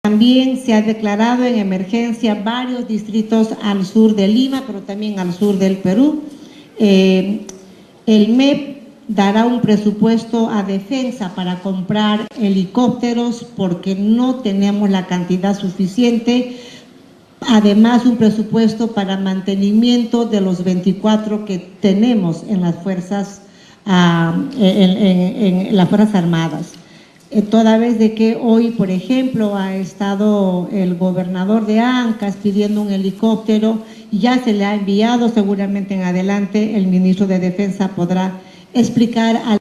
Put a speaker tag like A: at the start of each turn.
A: También se ha declarado en emergencia varios distritos al sur de Lima, pero también al sur del Perú. El MEP dará un presupuesto a defensa para comprar helicópteros porque no tenemos la cantidad suficiente. Además, un presupuesto para mantenimiento de los 24 que tenemos en las fuerzas, en las Fuerzas Armadas. Toda vez de que hoy, por ejemplo, ha estado el gobernador de Ancash pidiendo un helicóptero, ya se le ha enviado, seguramente en adelante el ministro de Defensa podrá explicar al